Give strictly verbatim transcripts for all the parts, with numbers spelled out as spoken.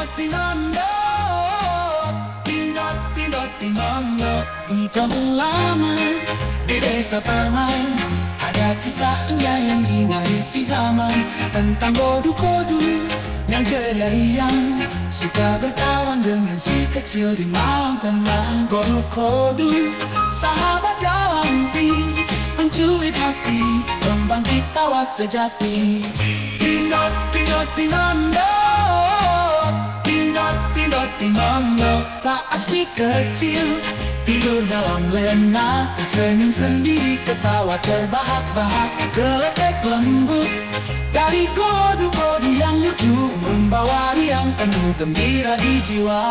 pindot tinondo, pindot pindot tinondo. Di kampung lama, di desa Permai, ada kisah indah yang diwarisi zaman tentang kodu-kodu yang ceria riang, suka berkawan dengan si kecil di malam tenang. Kodu-kodu, sahabat dalam mimpi, mencuit hati, membangkit tawa sejati. Pindot pindot tinondo, pindot pindot tinondo. Saat si kecil tidur dalam lena, tersenyum sendiri, ketawa terbahak-bahak, geletek lembut dari kodu-kodu yang lucu, membawa riang penuh gembira di jiwa.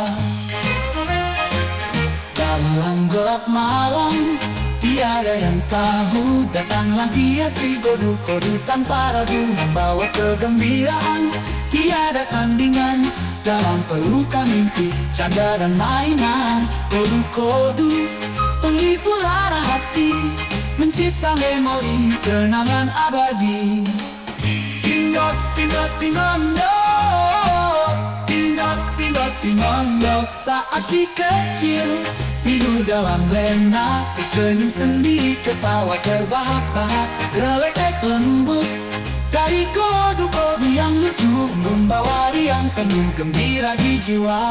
Dalam gelap malam, tiada yang tahu, datanglah dia si kodu-kodu tanpa ragu, membawa kegembiraan, tiada tandingan. Dalam pelukan mimpi, canda dan mainan, kodu-kodu penghibur lara hati, mencipta memori kenangan abadi. Pindot pindot tinondo, pindot pindot tinondo. Saat si kecil tidur dalam lena, tersenyum sendiri, ketawa terbahak-bahak, geletek lembut dari kodu-kodu yang lucu, membawa riang penuh gembira di jiwa.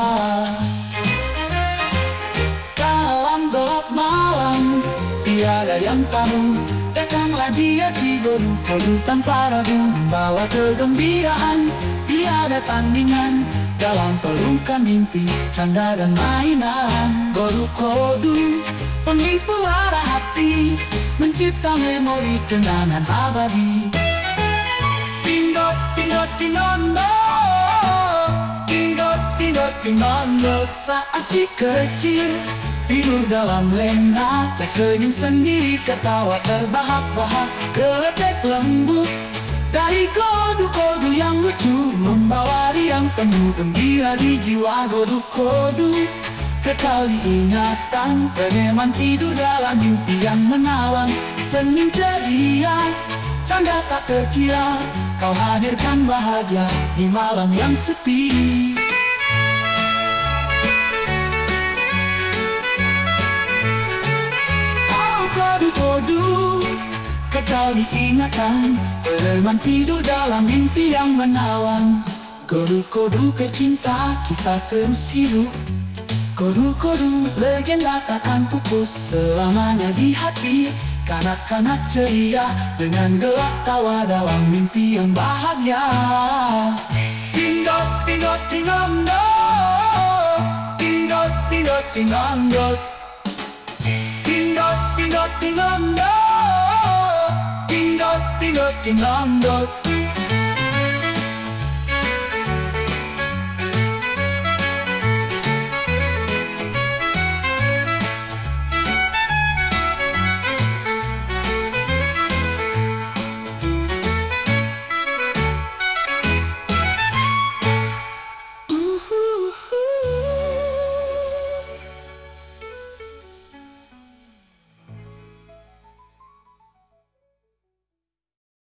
Dalam gelap malam, tiada yang tahu, datanglah dia si kodu-kodu tanpa ragu, membawa kegembiraan, tiada tandingan. Dalam pelukan mimpi, canda dan mainan, kodu-kodu penghibur lara hati, mencipta memori kenangan abadi. Pindot pindot tinondo, pindot pindot tinondo. Saat si kecil tidur dalam lena, tersenyum sendiri, ketawa terbahak-bahak, geletek lembut dari kodu-kodu yang lucu, membawa riang penuh gembira di jiwa. Kodu-kodu kekal diingatan, pereman tidur dalam mimpi yang menawan, senyum ceria, canda tak terkira, kau hadirkan bahagia di malam yang sepi. Oh, kodu-kodu kekal diingatan, pereman tidur dalam mimpi yang menawan. Kodu-kodu kecinta, kisah terus hidup. Kodu-kodu legenda takkan pupus selamanya di hati. Kanak-kanak ceria dengan gelak tawa dalam mimpi yang bahagia. Pindot pindot tinondo, pindot pindot tinondo, pindot pindot tinondo, pindot pindot tinondo.